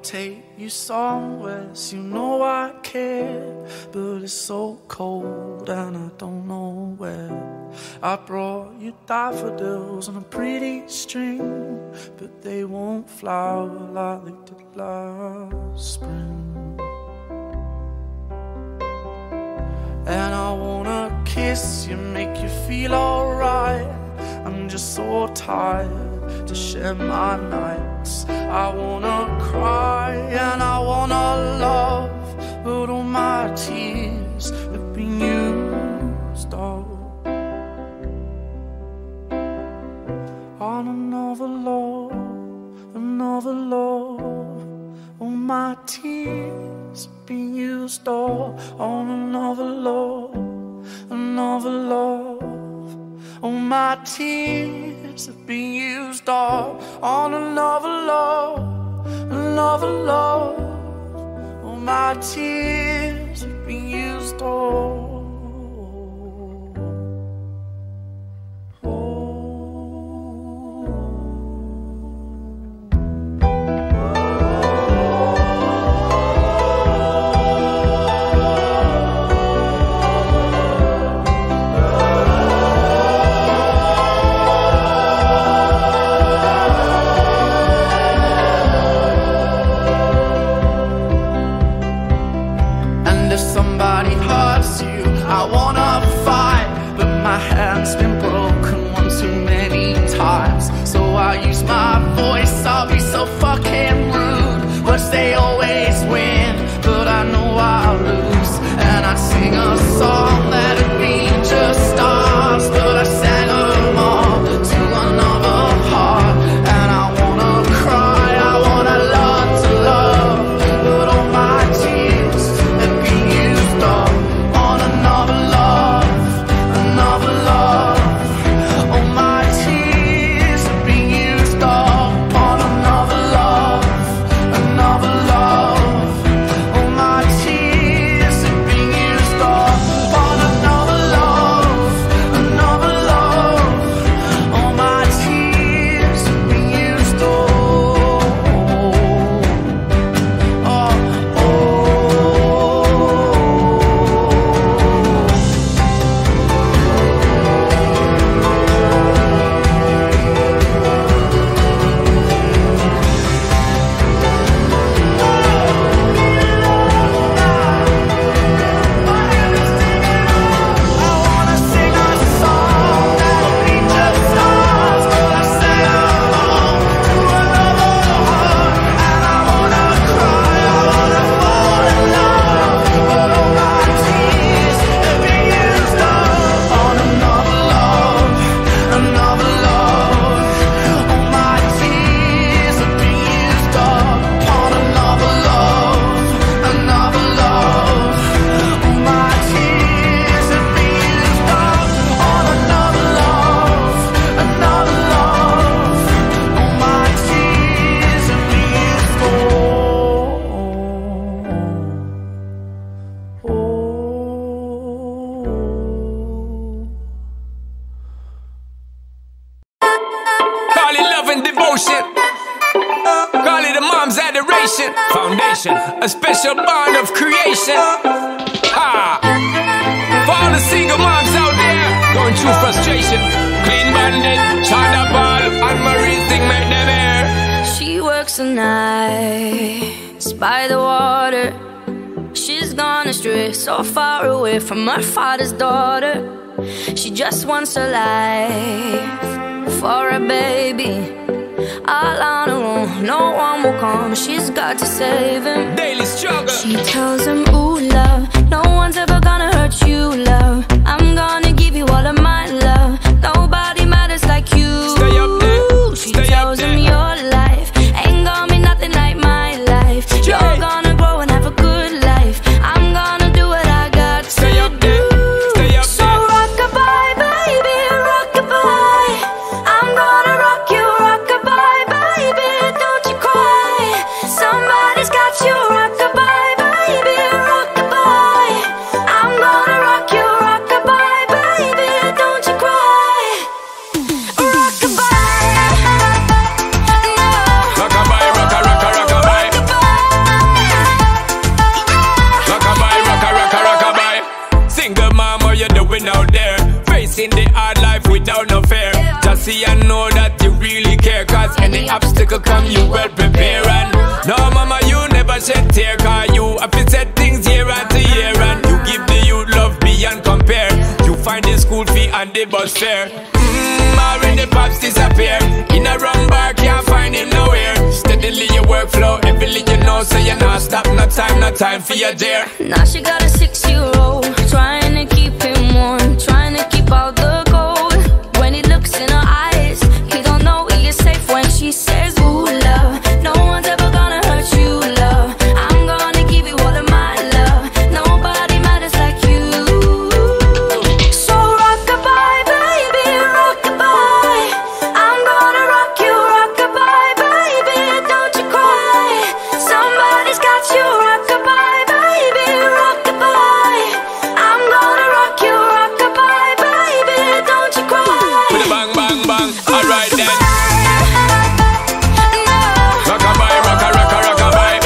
take you somewhere, so you know I care. But it's so cold and I don't know where. I brought you daffodils on a pretty string, but they won't flower like they did last spring. And I wanna kiss you, make you feel alright. I'm just so tired to share my nights. I wanna cry and I wanna love, but all my tears have been used up on another love, another love. All my tears have been used up on another love, another love. All my tears have been used up on another love, another love. All my tears have been used up. Hand's been broken one too many times, so I use my voice. I'll be so fucking rude. Words they always win, but I know I'll lose. And I'd sing a song that'd be just stars, but I sang them all to another heart. And I wanna cry, I wanna learn to love, but all my tears have been used up on another love, another love. All my tears have been used up on another love, another love. All my tears have been used up on another love, another love. All my tears have been used up. Foundation, a special bond of creation. Ha! For all the single moms out there going through frustration, Clean Bandit, China Ball, and Marie thing make them air. She works the nights by the water. She's gone astray, so far away from her father's daughter. She just wants her life for a baby. All on her own, no one will come. She's got to save him. Daily struggle. She tells him, ooh, love, no one's ever gonna hurt you, love. I'm gonna give you all of my love. Nobody matters like you. Stay up there. She tells him your life ain't gonna be nothing like my life. You're gonna grow and have a good life. I'm gonna do what I got to Stay up there. Stay up so there. rock-a-bye, baby, rock-a-bye. I'm gonna rock you, rock-a-bye, baby, don't you cry. Somebody's got you, rock-a-bye, baby, rock-a-bye. I'm gonna hard life without no fear. Just see and know that you really care, cause any obstacle come you well prepare. And no mama, you never shed tear, cause you have to set things year after year. And you give the youth love beyond compare. You find the school fee and the bus fare. Already pops disappear. In a wrong bar, can't find him nowhere. Steadily your workflow, everything you know, so you're not stop, no time for your dear. Now she got a 6-year-old, trying to keep him warm, trying to keep out the cold. When he looks in her eyes, he don't know he is safe when she says, ooh, love, no one's ever gonna hurt you, love. I'm gonna give you all of my love. Nobody matters like you. So rock-a-bye, baby, rock-a-bye. I'm gonna rock you, rock-a-bye, baby, don't you cry. Somebody's got you, rock-a-bye, baby, rock-a-bye. I'm gonna rock you, rock-a-bye, baby, don't you cry. With a bang, bang, bang, alright then. Rock-a-bye, rocka, rocka, rock-a-bye.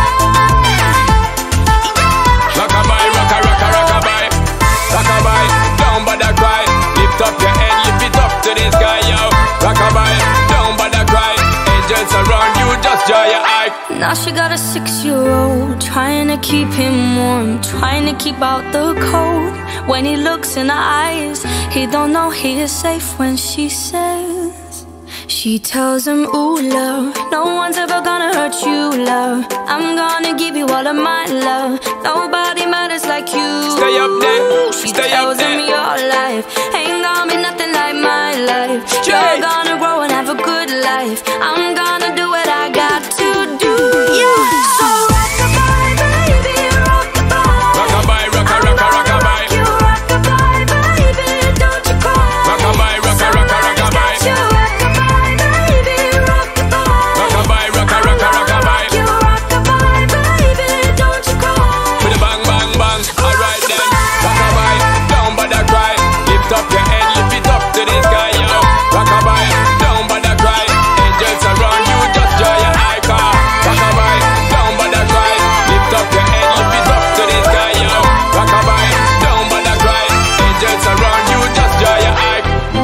Rock-a-bye, rocka, rocka, rock-a-bye. Rock-a-bye, don't bother cry. Lift up your head, lift it up to the sky, yo. Rock-a-bye, don't bother cry. Angels around you, just dry your eye. Now she got a 6-year-old, trying to keep him warm, trying to keep out the cold. When he looks in her eyes, he don't know he is safe when she says, she tells him, ooh, love, no one's ever gonna hurt you, love. I'm gonna give you all of my love. Nobody matters like you. Stay up there, She stay tells up there. him your life ain't gonna be nothing like my life. Jay. You're gonna grow and have a good life. I'm gonna do what I got to do. Yeah. So rock-a-bye, baby, rock-a-bye. Rock-a-bye, rocka, rocka, rock-a-bye. You rock-a-bye, baby, don't you cry. Rock-a-bye, rocka, rocka, rock-a-bye. You rock-a-bye, baby, rock-a-bye. Rock-a-bye, rocka, rocka, rock-a-bye. You rock-a-bye, baby, don't you cry. With a bang, bang, bang, alright then. Rock-a-bye, don't bother cry. Lift up your head, lift it up to the sky, yo. Rock-a-bye, don't bother cry. Angels around you, just dry your eye, car. Rock-a-bye, don't bother cry. Lift up your head, lift it up to the sky, yo. Rock-a-bye, don't bother cry. Angels around you, just dry your eye.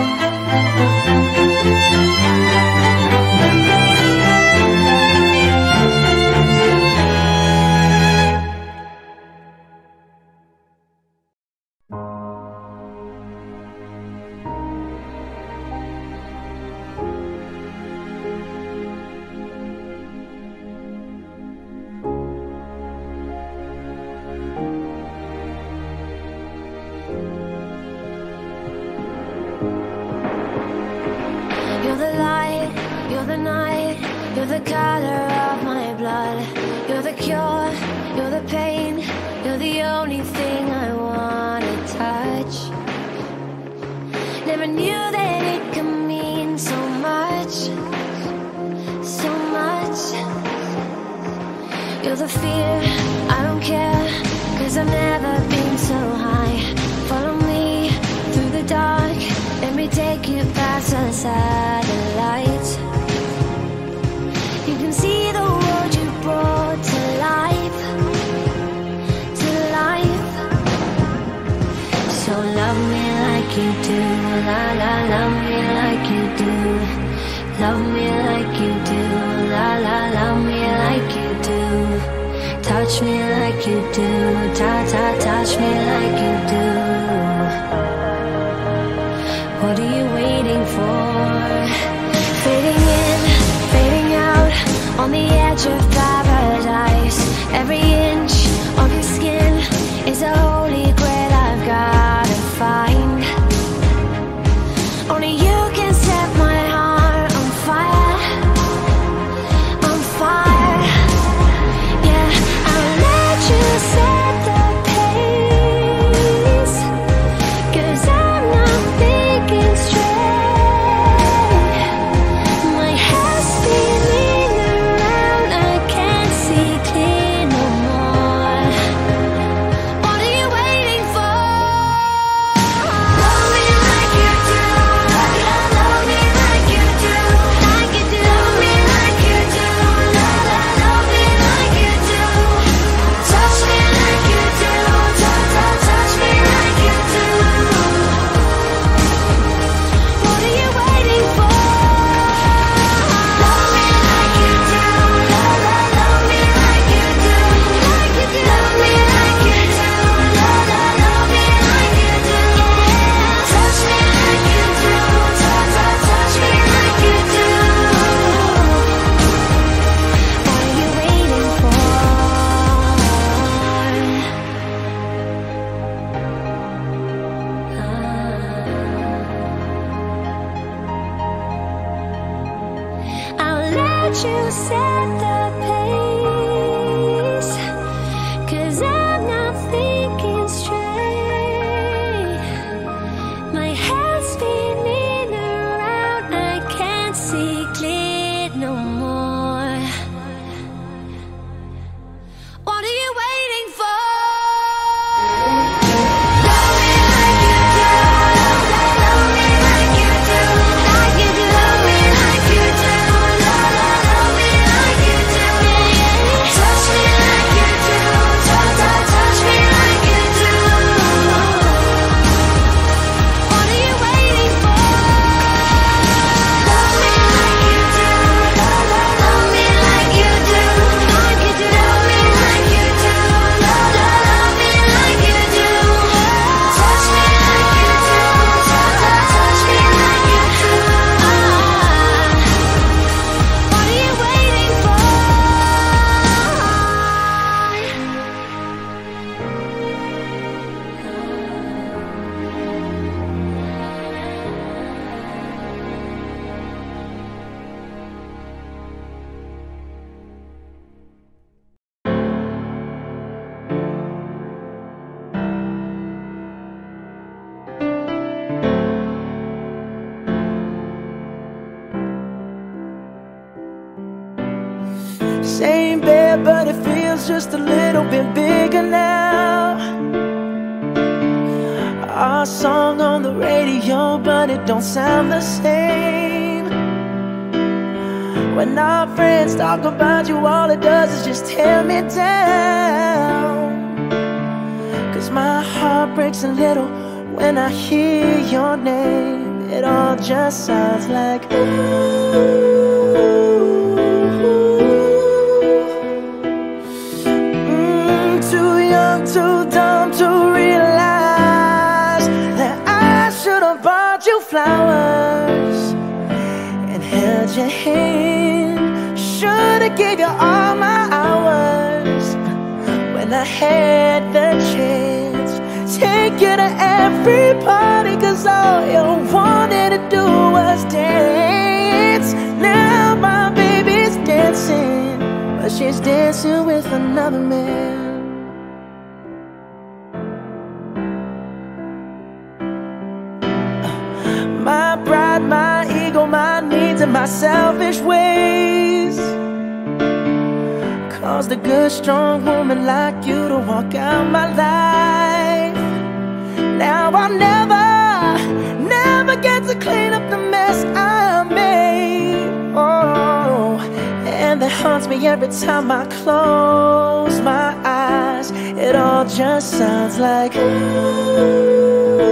You're the light, you're the night, you're the color of my blood. You're the cure, you're the pain, you're the only thing I wanna touch. Never knew that it could mean so much, so much. You're the fear, I don't care, 'cause I've never been so high. Follow me through the dark, let me take you past the satellites. You can see the world you brought to life, to life. So love me like you do, la la, love me like you do. Love me like you do, la la, love me like you do. Touch me like you do, ta ta, touch me like you do. What are you waiting for? Fading in, fading out, on the edge of paradise. Every inch of your skin is a holy grail I've gotta find. Only you can set my heart on fire, on fire. Yeah, I'll let you set the pace, 'cause I'm not thinking straight. My head's spinning around, I can't see clear no more. What are you waiting for? Love me like you do, la la, you set the pace, 'cause I'm not thinking straight. My head's spinning around, I can't see clear no more. What are you waiting for? Love me like you do, love me like you do, like you do. Love me like you do, love me like you do. Touch me like you do, touch me like you do. What are you waiting for? Love me like you do, love me like you do, like you do. Love me like you do, love me like you do. Touch me like you do, touch me like you do. What are you waiting for? Same bed, but it feels just a little bit bigger now. Our song on the radio, but it don't sound the same. When our friends talk about you, all it does is just tear me down. 'Cause my heart breaks a little when I hear your name. It all just sounds like ooh. Too young, too dumb to realize that I should have bought you flowers and held your hand. Should have gave you all my hours when I had the chance. Take you to every party, 'cause all you wanted to do was dance. Now my baby's dancing, but she's dancing with another man. My pride, my ego, my needs, and my selfish ways caused a good, strong woman like you to walk out my life. Now I'll never get to clean up the mess I made. Oh, and that haunts me every time I close my eyes. It all just sounds like ooh.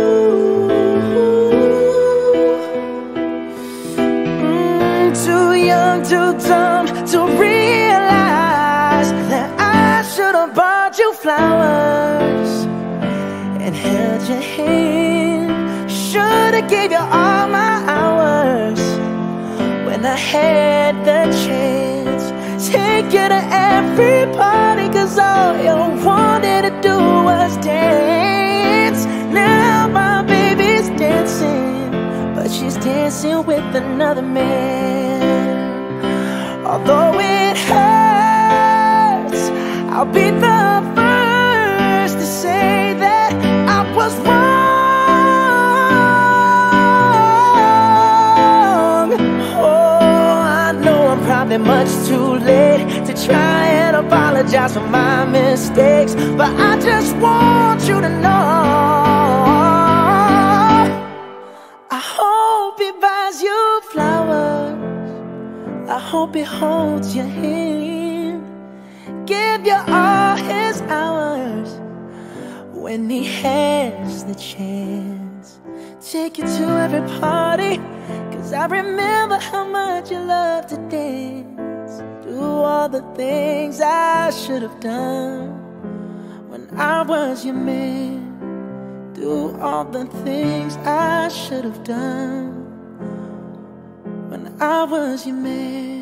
Too young, too dumb to realize that I should have bought you flowers and held your hand. Should have gave you all my hours when I had the chance. Take you to every party, 'cause all you wanted to do was dance. Now my baby's dancing, but she's dancing with another man. Although it hurts, I'll be the first to say that I was wrong. Oh, I know I'm probably much too late to try and apologize for my mistakes, but I just want you to know I hope he buys you flowers, I hope he holds your hand, give you all his hours when he has the chance. Take you to every party, 'cause I remember how much you love to dance. Do all the things I should have done when I was your man. Do all the things I should have done when I was your man.